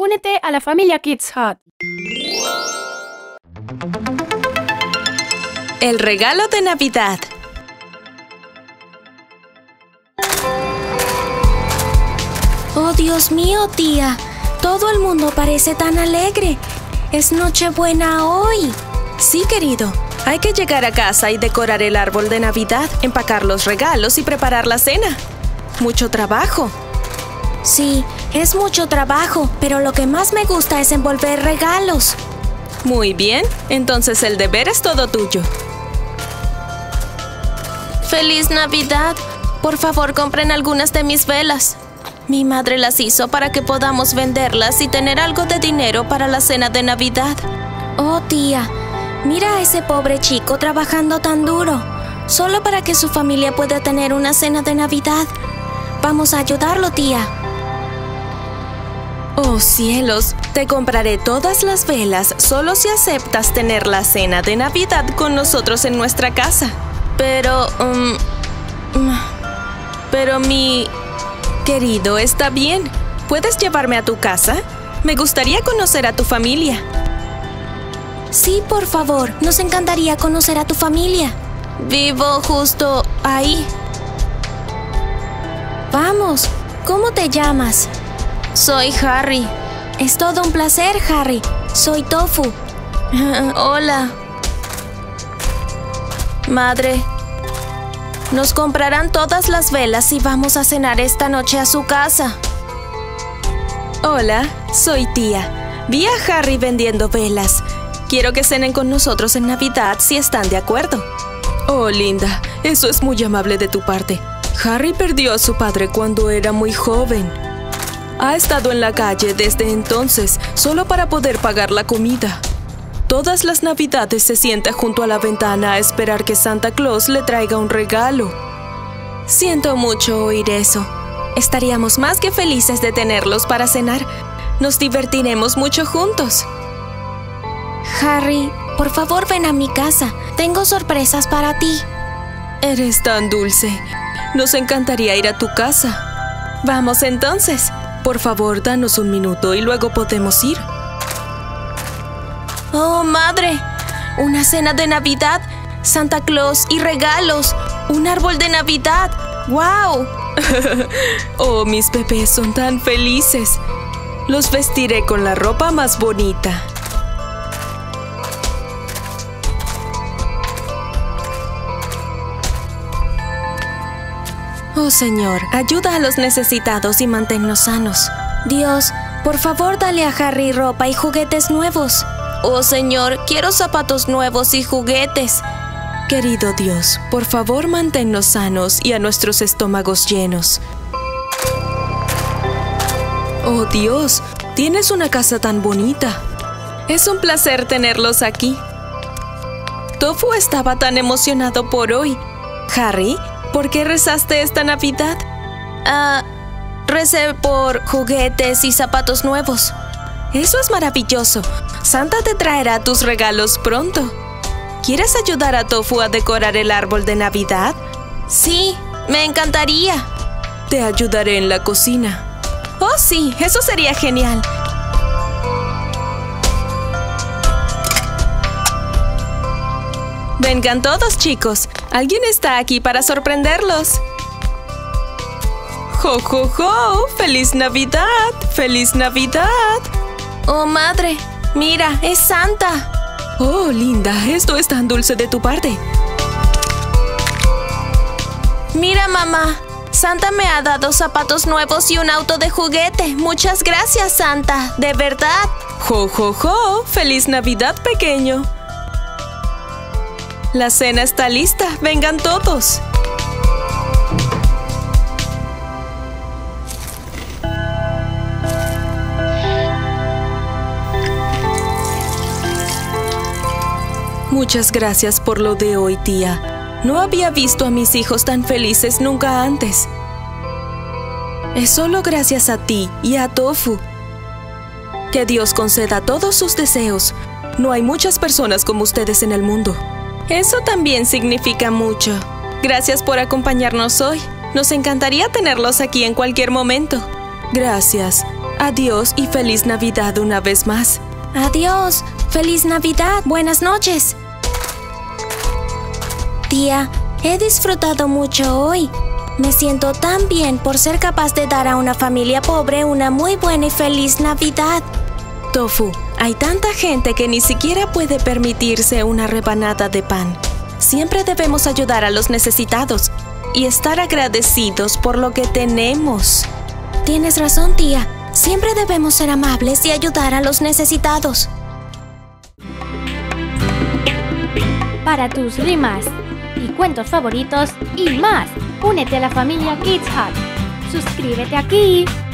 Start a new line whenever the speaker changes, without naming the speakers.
únete a la familia Kids Hut.
El regalo de Navidad.
Oh, Dios mío, tía. Todo el mundo parece tan alegre. Es Nochebuena hoy.
Sí, querido. Hay que llegar a casa y decorar el árbol de Navidad, empacar los regalos y preparar la cena. Mucho trabajo.
Sí, es mucho trabajo, pero lo que más me gusta es envolver regalos.
Muy bien, entonces el deber es todo tuyo.
¡Feliz Navidad! Por favor, compren algunas de mis velas. Mi madre las hizo para que podamos venderlas y tener algo de dinero para la cena de Navidad. Oh, tía, mira a ese pobre chico trabajando tan duro, solo para que su familia pueda tener una cena de Navidad. Vamos a ayudarlo, tía.
Oh, cielos, te compraré todas las velas solo si aceptas tener la cena de Navidad con nosotros en nuestra casa. Pero mi querido, está bien. ¿Puedes llevarme a tu casa? Me gustaría conocer a tu familia.
Sí, por favor, nos encantaría conocer a tu familia. Vivo justo ahí. Vamos, ¿cómo te llamas? Soy Harry. Es todo un placer, Harry. Soy Tofu. Hola. Madre, nos comprarán todas las velas y vamos a cenar esta noche a su casa.
Hola, soy tía. Vi a Harry vendiendo velas. Quiero que cenen con nosotros en Navidad si están de acuerdo. Oh, linda, eso es muy amable de tu parte. Harry perdió a su padre cuando era muy joven. Ha estado en la calle desde entonces, solo para poder pagar la comida. Todas las Navidades se sienta junto a la ventana a esperar que Santa Claus le traiga un regalo. Siento mucho oír eso. Estaríamos más que felices de tenerlos para cenar. Nos divertiremos mucho juntos.
Harry, por favor ven a mi casa. Tengo sorpresas para ti.
Eres tan dulce. Nos encantaría ir a tu casa. Vamos entonces. Por favor, danos un minuto y luego podemos ir.
¡Oh, madre! Una cena de Navidad, Santa Claus y regalos, un árbol de Navidad. ¡Wow!
Oh, mis bebés son tan felices. Los vestiré con la ropa más bonita. Oh, Señor, ayuda a los necesitados y manténnos sanos.
Dios, por favor, dale a Harry ropa y juguetes nuevos. Oh, Señor, quiero zapatos nuevos y juguetes.
Querido Dios, por favor, manténnos sanos y a nuestros estómagos llenos. Oh, Dios, tienes una casa tan bonita. Es un placer tenerlos aquí. Tofu estaba tan emocionado por hoy. Harry, ¿por qué rezaste esta Navidad?
Recé por juguetes y zapatos nuevos.
Eso es maravilloso. Santa te traerá tus regalos pronto. ¿Quieres ayudar a Tofu a decorar el árbol de Navidad?
Sí, me encantaría.
Te ayudaré en la cocina. Oh, sí, eso sería genial. Vengan todos, chicos. Alguien está aquí para sorprenderlos. ¡Jo, jo, jo! ¡Feliz Navidad! ¡Feliz Navidad!
Oh, madre, mira, es Santa.
Oh, linda, esto es tan dulce de tu parte.
Mira, mamá, Santa me ha dado zapatos nuevos y un auto de juguete. Muchas gracias, Santa, de verdad.
¡Jo, jo, jo! ¡Feliz Navidad, pequeño! La cena está lista. ¡Vengan todos! Muchas gracias por lo de hoy, tía. No había visto a mis hijos tan felices nunca antes. Es solo gracias a ti y a Tofu. Que Dios conceda todos sus deseos. No hay muchas personas como ustedes en el mundo. Eso también significa mucho. Gracias por acompañarnos hoy. Nos encantaría tenerlos aquí en cualquier momento. Gracias. Adiós y feliz Navidad una vez más.
Adiós. Feliz Navidad. Buenas noches. Tía, he disfrutado mucho hoy. Me siento tan bien por ser capaz de dar a una familia pobre una muy buena y feliz Navidad.
Tofu, hay tanta gente que ni siquiera puede permitirse una rebanada de pan. Siempre debemos ayudar a los necesitados y estar agradecidos por lo que tenemos.
Tienes razón, tía. Siempre debemos ser amables y ayudar a los necesitados.
Para tus rimas y cuentos favoritos y más, únete a la familia Kids Hut. Suscríbete aquí.